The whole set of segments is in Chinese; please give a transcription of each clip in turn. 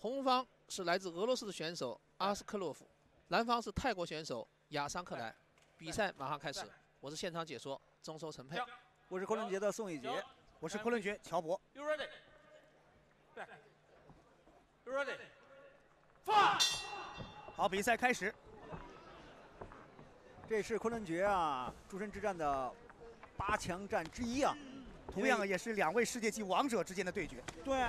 红方是来自俄罗斯的选手阿斯克洛夫，蓝方是泰国选手亚桑克莱。比赛马上开始，我是现场解说中收陈佩， 我是昆仑决的宋一杰， 我是昆仑决乔博。 You ready? Back. You ready? Fight! 好，比赛开始。 这是昆仑决啊，诸神之战的8强战之一啊， 同样也是2位世界级王者之间的对决。 对。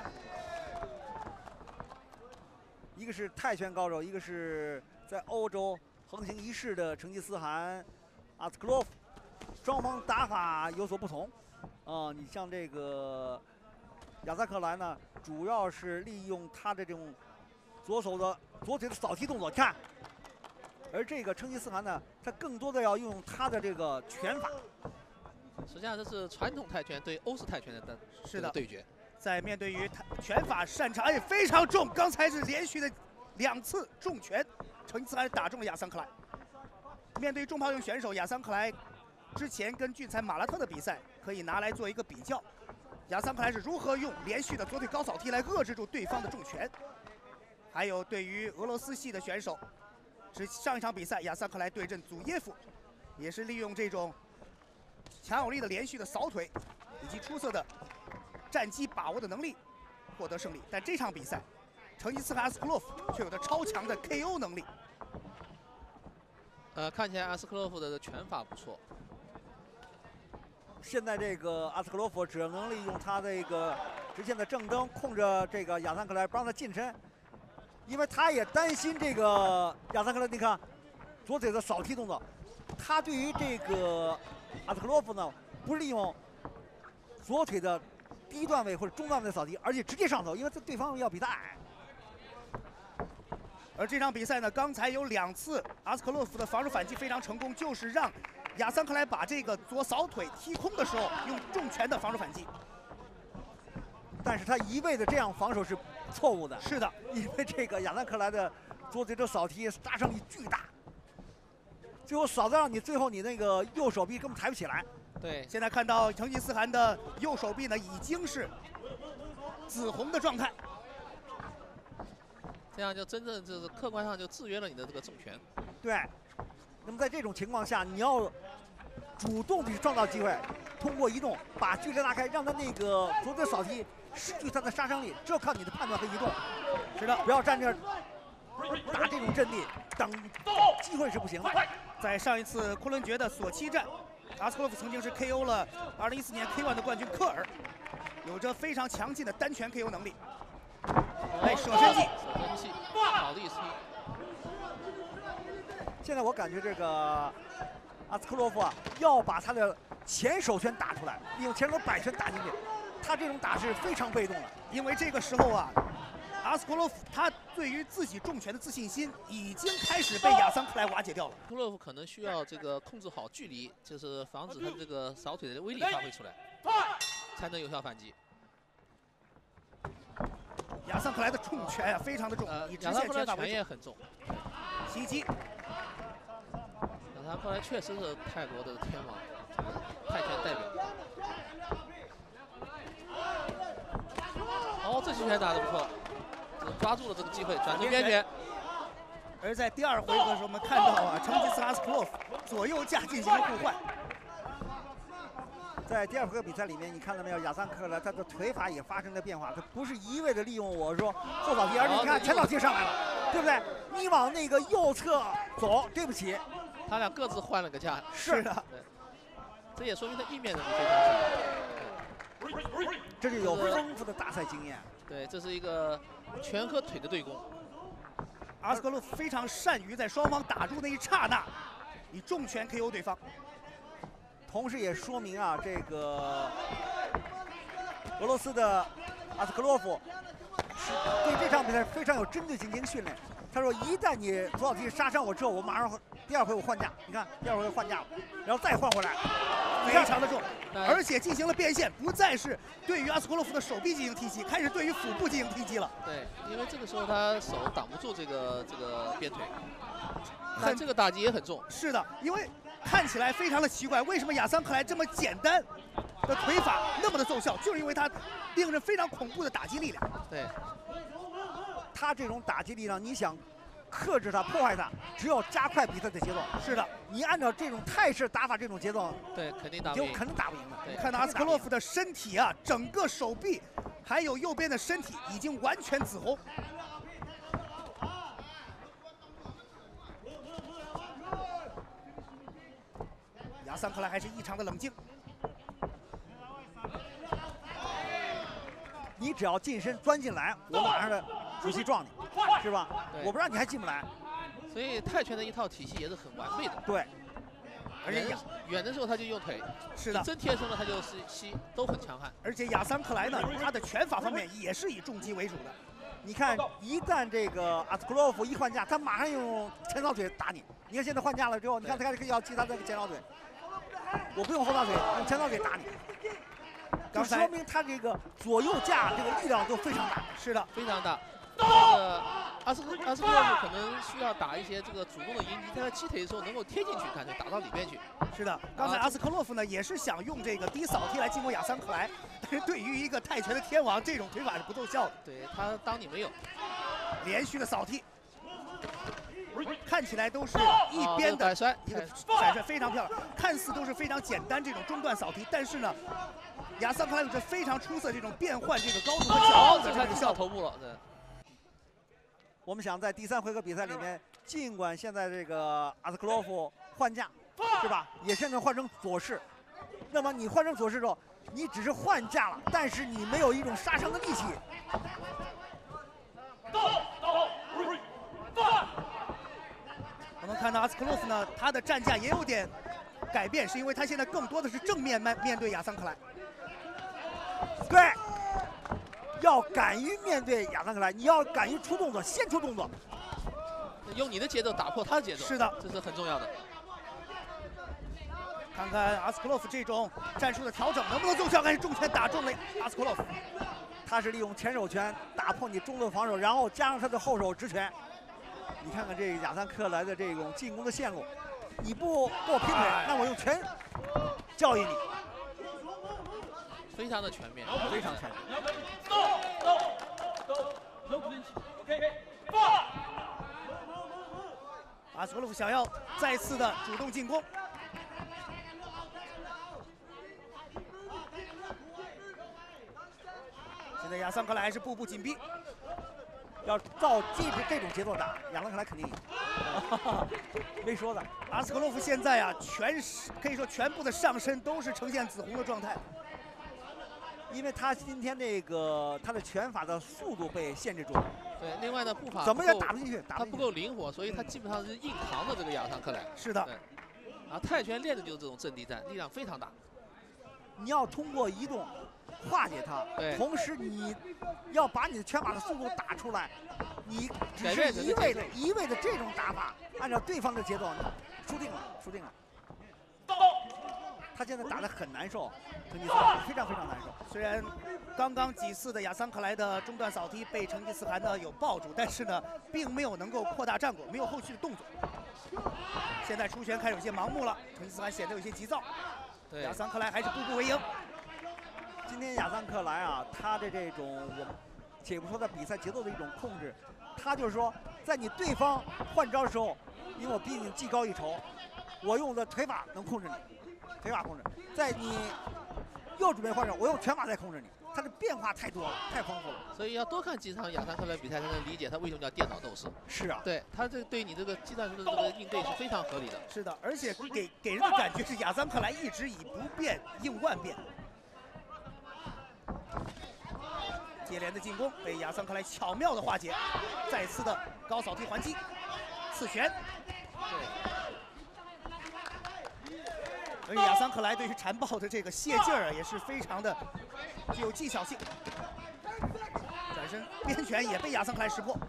一个是泰拳高手，一个是在欧洲横行一世的成吉思汗阿斯克洛夫，双方打法有所不同。你像这个亚萨克莱呢，主要是利用他的这种左腿的扫踢动作，看。而这个成吉思汗呢，他更多的要用他的这个拳法。 实际上这是传统泰拳对欧式泰拳的对决。 在面对于拳法擅长，而且非常重，刚才是连续的2次重拳，成吉思汗打中了亚桑克莱。面对重炮型选手亚桑克莱，之前跟俊才马拉特的比赛可以拿来做一个比较。亚桑克莱是如何用连续的左腿高扫踢来遏制住对方的重拳？还有对于俄罗斯系的选手，是上一场比赛亚桑克莱对阵祖耶夫，也是利用这种强有力的连续的扫腿以及出色的 战机把握的能力获得胜利，但这场比赛，成吉思汗阿斯克洛夫却有着超强的 KO 能力。 看起来阿斯克洛夫的拳法不错。 现在这个阿斯克洛夫只能利用他这个直线的正蹬控着这个亚桑克莱，不让他近身，因为他也担心这个亚桑克莱，你看左腿的扫踢动作，他对于这个阿斯克洛夫呢，不是利用左腿的 低段位或者中段位的扫踢，而且直接上手，因为对方要比他矮。 而这场比赛呢，刚才有2次阿斯克洛夫的防守反击非常成功，就是让亚桑克莱把这个左扫腿踢空的时候用重拳的防守反击。 但是他一味的这样防守是错误的。 是的， 因为这个亚桑克莱的左腿的扫踢杀伤力巨大，最后扫到让你最后你那个右手臂根本抬不起来。 对， 现在看到成吉思汗的右手臂呢，已经是紫红的状态， 这样就真正就是客观上就制约了你的这个重拳。 对，那么在这种情况下，你要主动的去创造机会，通过移动把距离拉开，让他那个左腿扫踢失去他的杀伤力，这要靠你的判断和移动。 是的， 不要站这儿打这种阵地，等机会是不行的。 在上一次昆仑决的索契战， 阿斯克洛夫曾经是 KO 了2014年 K1 的冠军科尔，有着非常强劲的单拳 KO 能力。哎，舍身技， 好的一击。 现在我感觉这个阿斯克洛夫啊，要把他的前手拳打出来，利用前手摆拳打进去。他这种打是非常被动的， 因为这个时候啊，阿斯克洛夫他对于自己重拳的自信心已经开始被亚桑克莱瓦解掉了。 克洛夫可能需要这个控制好距离，就是防止他这个扫腿的威力发挥出来，才能有效反击。 亚桑克莱的重拳啊，非常的重，以直线拳法为主。 拳也很重。 袭击。 亚桑克莱确实是泰国的天王，泰拳代表。哦，这击拳打得不错。 抓住了这个机会，转成边拳。 而在第2回合的时候，我们看到啊，成吉思汗阿斯克洛夫左右架进行了互换。 在第2回合比赛里面，你看到没有？亚桑克莱他的腿法也发生了变化，他不是一味的利用我说后扫踢，而且你看前扫踢上来了，对不对？你往那个右侧走，对不起， 他俩各自换了个架。 是的， 这也说明他应面能力非常强。 这是有丰富的大赛经验。 对，这是一个 拳和腿的对攻， 阿斯克洛夫非常善于在双方打住那一刹那，以重拳 KO 对方。 同时也说明啊，这个俄罗斯的阿斯克洛夫是对这场比赛非常有针对性进行训练。他说，一旦你左扫踢杀伤我之后，我马上第2回我换架。你看第2回换架了，然后再换回来， 非常的重，而且进行了变现，不再是对于阿斯克洛夫的手臂进行踢击，开始对于腹部进行踢击了。 对，因为这个时候他手挡不住这个鞭腿，但这个打击也很重。 是的，因为看起来非常的奇怪，为什么亚桑克莱这么简单的腿法那么的奏效，就是因为他令人非常恐怖的打击力量。 对。 他这种打击力量，你想克制他、破坏他，只有加快比赛的节奏。 是的， 你按照这种泰式打法、这种节奏， 对，肯定打不赢， 肯定打不赢的。 我们看到阿斯克洛夫的身体啊，整个手臂还有右边的身体已经完全紫红。亚桑克莱还是异常的冷静。 你只要近身钻进来，我马上的主膝撞你，是吧？我不让你还进不来。 所以泰拳的一套体系也是很完备的。 对， 而且远的时候他就用腿， 是的， 真贴身了他就是膝，都很强悍。 而且亚桑克莱呢，他的拳法方面也是以重击为主的。 你看，一旦这个阿斯克洛夫一换架，他马上用前扫腿打你。你看现在换架了之后，你看他要击他这个前扫腿，我不用后大腿，用前扫腿打你。就说明他这个左右架这个力量都非常大。 是的， 非常大。这个阿斯克洛夫可能需要打一些这个主动的迎击，他在击腿的时候能够贴进去，看就打到里面去。 是的，刚才阿斯克洛夫呢也是想用这个低扫踢来进攻亚桑克莱，但是对于一个泰拳的天王，这种腿法是不奏效的。 对他当你没有， 连续的扫踢，看起来都是一边的甩一个甩非常漂亮，看似都是非常简单这种中段扫踢，但是呢，亚桑克莱有着非常出色这种变换这个高度和角度的这个效果。 头部了，对。 我们想在第3回合比赛里面，尽管现在这个阿斯克洛夫换架，是吧？也现在换成左式，那么你换成左式之后，你只是换架了，但是你没有一种杀伤的力气。 我们看到阿斯克洛夫呢，他的站架也有点改变，是因为他现在更多的是正面面对亚桑克莱。 对。要敢于面对亚桑克莱，你要敢于出动作，先出动作， 用你的节奏打破他的节奏。 是的， 这是很重要的。 看看阿斯克洛夫这种战术的调整能不能奏效？看是重拳打中了阿斯克洛夫， 他是利用前手拳打破你中路防守，然后加上他的后手直拳。你看看这亚桑克莱的这种进攻的线路，你不跟我拼腿，那我用拳教育你。 非常的全面， 非常全面。 阿斯克洛夫想要再次的主动进攻，现在亚桑克莱还是步步紧逼， 要照这种节奏打，亚桑克莱肯定赢。没说的， 阿斯克洛夫现在啊，可以说全部的上身都是呈现紫红的状态。 因为他今天这个他的拳法的速度被限制住了， 对，另外呢步伐怎么也打不进去， 他不够灵活，所以他基本上是硬扛的这个亚桑克莱。 是的， 啊，泰拳练的就是这种阵地战，力量非常大。 你要通过移动化解它，同时你要把你的拳法的速度打出来，你只是一味的这种打法，按照对方的节奏，输定了。他现在打得很难受，成吉思汗非常难受。 虽然刚刚几次的亚桑克莱的中段扫踢被成吉思汗呢有抱住，但是呢并没有能够扩大战果，没有后续的动作。现在出拳开始有些盲目了，成吉思汗显得有些急躁。对，亚桑克莱还是步步为营。 今天亚桑克莱啊，他的这种我们且不说他比赛节奏的一种控制，他就是说在你对方换招的时候，因为我毕竟技高一筹，我用的腿法能控制你。腿法控制，在你又准备换手，我用拳法在控制你，它的变化太多了，太丰富了。 所以要多看几场亚桑克莱比赛，才能理解他为什么叫电脑斗士。 是啊， 对他这对你这个技战术的这个应对是非常合理的。 是的，而且给人的感觉是亚桑克莱一直以不变应万变。接连的进攻被亚桑克莱巧妙的化解，再次的高扫踢还击，刺拳。对。而亚桑克莱对于缠抱的这个泄劲儿啊，也是非常的具有技巧性。转身边拳也被亚桑克莱识破。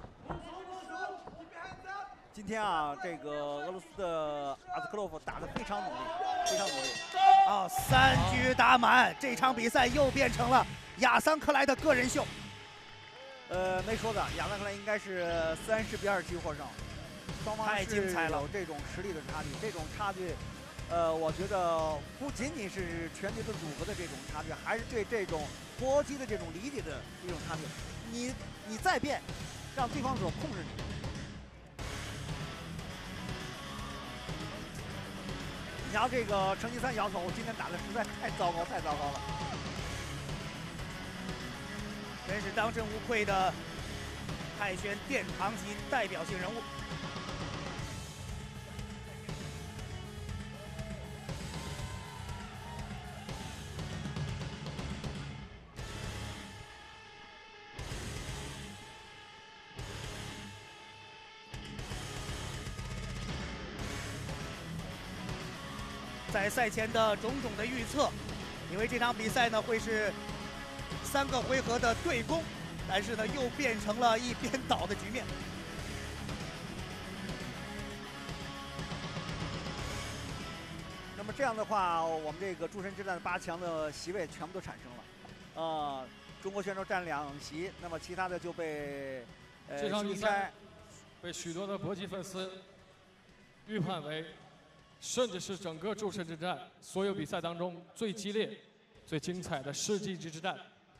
今天啊，这个俄罗斯的阿斯克洛夫打得非常努力，非常努力。 啊，3局打满，这场比赛又变成了亚桑克莱的个人秀。 没说的，亚桑克莱应该是30-27获胜，双方太精彩了， 有这种实力的差距，这种差距。我觉得不仅仅是拳击的组合的这种差距，还是对这种搏击的这种理解的一种差距。你再变， 让对方所控制你。你瞧这个成吉思汗摇头，今天打的实在太糟糕，太糟糕了。 真是当之无愧的泰拳殿堂级代表性人物。在赛前的种种的预测，以为这场比赛呢会是3个回合的对攻，但是呢又变成了一边倒的局面。 那么这样的话，我们这个诸神之战的8强的席位全部都产生了。中国选手占2席，那么其他的就被这场比赛被许多的搏击粉丝预判为，甚至是整个诸神之战所有比赛当中最激烈、最精彩的世纪级之战。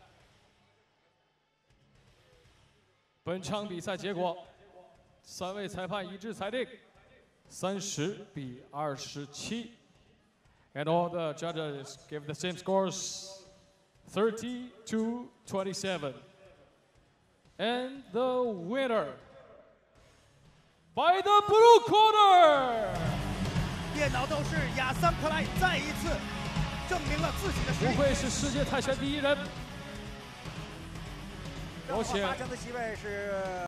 本场比赛结果，3位裁判一致裁定30比27 ，and all the judges give the same scores 30 to 27, and the winner by the blue corner. 电脑斗士亚桑克莱再一次证明了自己的实力， 不愧是世界泰拳第1人。 8强的席位是。